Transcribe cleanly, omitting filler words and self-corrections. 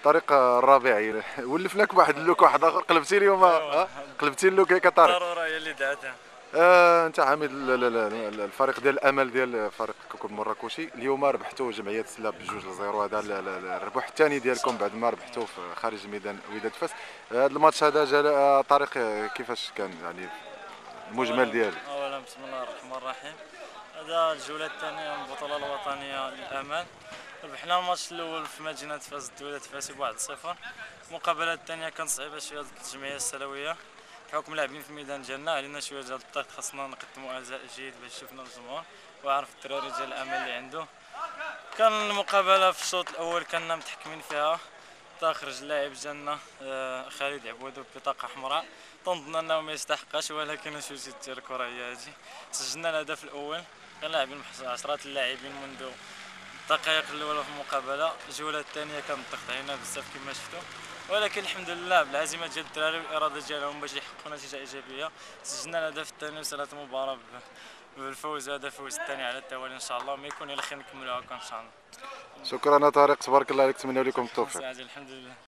طارق الربيعي ولف لك بواحد اللوك واحد اخر، قلبتي اليوم ايوا قلبتي اللوك ياك طارق. الضروره هي اللي دعتها. انت عامل الفريق ديال الامل ديال فريق كوكب مراكشي اليوم ربحتوا جمعيه السلاب بجوج لزيرو، هذا الربح الثاني ديالكم بعد ما ربحتوا في خارج ميدان وداد فاس. هذا الماتش هذا جا طارق، كيفاش كان يعني المجمل ديالو؟ اولا بسم الله الرحمن الرحيم. هذا الجوله الثانيه من البطوله الوطنيه للامل. ربحنا الماتش الاول في مدينه فاس ولاد فاس ب 1-0. المقابله الثانيه كانت صعيبه شويه ضد الجمعيه السلويه بحكم لاعبين في الميدان ديالنا، علينا شويه ديال الضغط، خاصنا نقدموا اداء جيد باش شفنا الجمهور وعرف الدراري ديال الامل اللي عنده. كان المقابله في الشوط الاول كنا متحكمين فيها حتى خرج اللاعب ديالنا خالد عبودو ببطاقه حمراء، تنظن انه ما يستحقش، ولكن شوتي ديال الكره هي هذه. سجلنا الهدف الاول، كان لاعبين عشرات اللاعبين منذ الدقائق الاولى في المقابله. الجوله الثانيه كان الضغط علينا بزاف كما شفتوا، ولكن الحمد لله بالعزيمه ديال الدراري والاراده ديالهم باش يحققوا نتيجه ايجابيه سجلنا الهدف الثاني وسالت المباراه بالفوز. هذا الفوز الثاني على التوالي ان شاء الله، ما يكون الا خير نكملوها هكا ان شاء الله. شكرا يا طارق، تبارك الله عليك، نتمنى لكم التوفيق. الحمد لله.